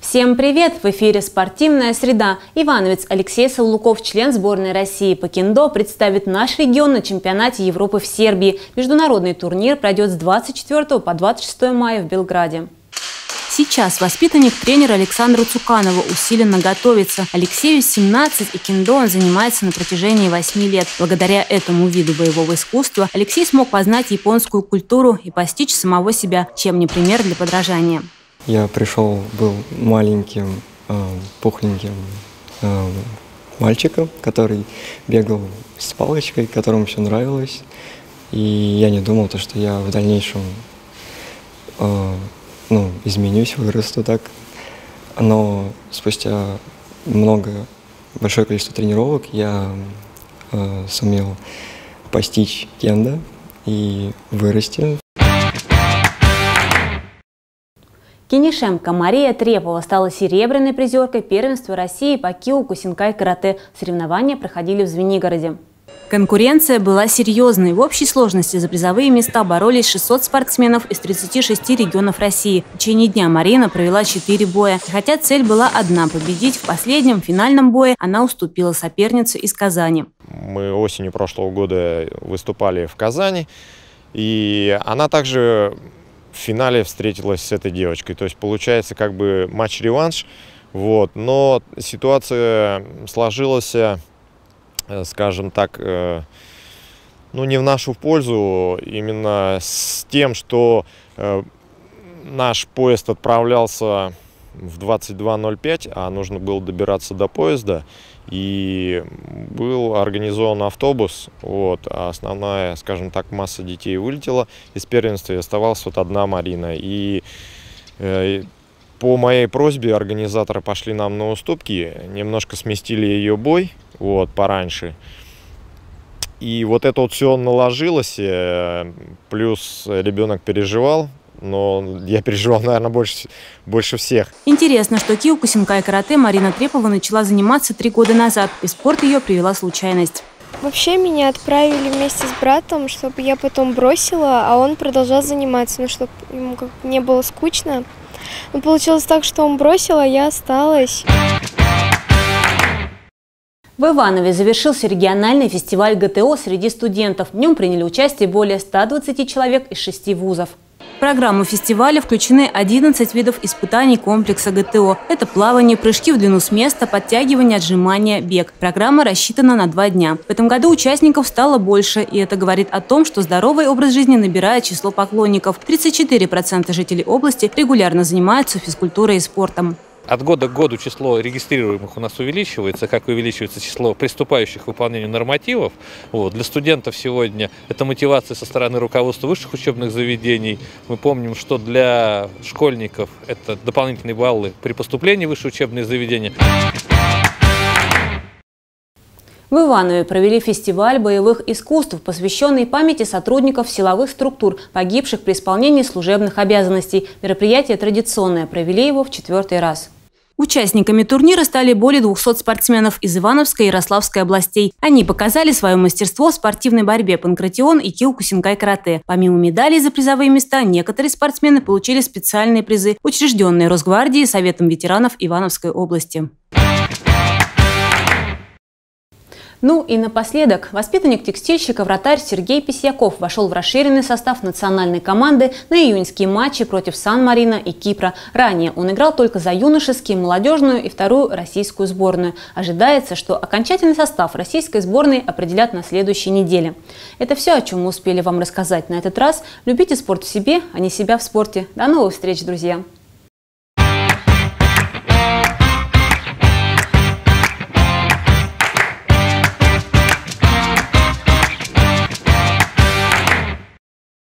Всем привет! В эфире «Спортивная среда». Ивановец Алексей Саулуков, член сборной России по кендо, представит наш регион на чемпионате Европы в Сербии. Международный турнир пройдет с 24 по 26 мая в Белграде. Сейчас воспитанник тренера Александра Цуканова усиленно готовится. Алексею 17, и кендо он занимается на протяжении 8 лет. Благодаря этому виду боевого искусства Алексей смог познать японскую культуру и постичь самого себя, чем не пример для подражания. Я пришел, был маленьким, пухленьким мальчиком, который бегал с палочкой, которому все нравилось. И я не думал, что я в дальнейшем изменюсь, вырасту так. Но спустя большое количество тренировок я сумел постичь кендо и вырасти. Кенишемка Мария Трепова стала серебряной призеркой первенства России по киокусинкай-карате. Соревнования проходили в Звенигороде. Конкуренция была серьезной. В общей сложности за призовые места боролись 600 спортсменов из 36 регионов России. В течение дня Марина провела 4 боя. И хотя цель была одна – победить, в последнем финальном бое она уступила сопернице из Казани. Мы осенью прошлого года выступали в Казани, и она также в финале встретилась с этой девочкой. То есть получается как бы матч-реванш. Но ситуация сложилась, скажем так, не в нашу пользу. Именно с тем, что наш поезд отправлялся в 22:05, а нужно было добираться до поезда. И был организован автобус, а основная, скажем так, масса детей вылетела из первенства, и оставалась одна Марина. И по моей просьбе организаторы пошли нам на уступки, немножко сместили ее бой пораньше. И это все наложилось, плюс ребенок переживал. Но я переживал, наверное, больше всех. Интересно, что киокусинкай-карате Марина Трепова начала заниматься 3 года назад, и в спорт ее привела случайность. Вообще меня отправили вместе с братом, чтобы я потом бросила, а он продолжал заниматься, чтобы ему не было скучно. Но получилось так, что он бросил, а я осталась. В Иванове завершился региональный фестиваль ГТО среди студентов. В нем приняли участие более 120 человек из 6 вузов. В программу фестиваля включены 11 видов испытаний комплекса ГТО. Это плавание, прыжки в длину с места, подтягивание, отжимания, бег. Программа рассчитана на 2 дня. В этом году участников стало больше, и это говорит о том, что здоровый образ жизни набирает число поклонников. 34% жителей области регулярно занимаются физкультурой и спортом. От года к году число регистрируемых у нас увеличивается, как увеличивается число приступающих к выполнению нормативов. Для студентов сегодня это мотивация со стороны руководства высших учебных заведений. Мы помним, что для школьников это дополнительные баллы при поступлении в высшее учебное заведение. В Иванове провели фестиваль боевых искусств, посвященный памяти сотрудников силовых структур, погибших при исполнении служебных обязанностей. Мероприятие традиционное, провели его в 4-й раз. Участниками турнира стали более 200 спортсменов из Ивановской и Ярославской областей. Они показали свое мастерство в спортивной борьбе панкратион и киокусинкай-карате. Помимо медалей за призовые места, некоторые спортсмены получили специальные призы, учрежденные Росгвардией и Советом ветеранов Ивановской области. И напоследок, воспитанник текстильщика вратарь Сергей Письяков вошел в расширенный состав национальной команды на июньские матчи против Сан-Марино и Кипра. Ранее он играл только за юношеские, молодежную и 2-ю российскую сборную. Ожидается, что окончательный состав российской сборной определят на следующей неделе. Это все, о чем мы успели вам рассказать на этот раз. Любите спорт в себе, а не себя в спорте. До новых встреч, друзья!